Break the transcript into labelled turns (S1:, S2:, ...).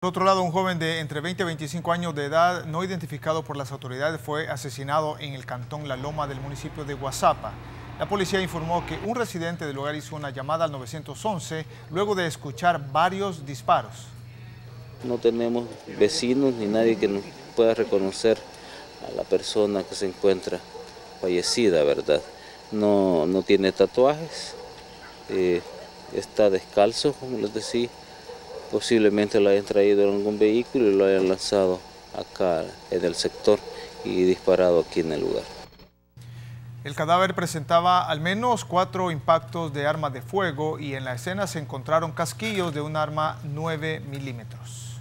S1: Por otro lado, un joven de entre 20 y 25 años de edad, no identificado por las autoridades, fue asesinado en el cantón La Loma del municipio de Guazapa. La policía informó que un residente del lugar hizo una llamada al 911 luego de escuchar varios disparos.
S2: No tenemos vecinos ni nadie que nos pueda reconocer a la persona que se encuentra fallecida, ¿verdad? No tiene tatuajes, está descalzo, como les decía. Posiblemente lo hayan traído en algún vehículo y lo hayan lanzado acá en el sector y disparado aquí en el lugar.
S1: El cadáver presentaba al menos 4 impactos de arma de fuego y en la escena se encontraron casquillos de un arma 9 milímetros.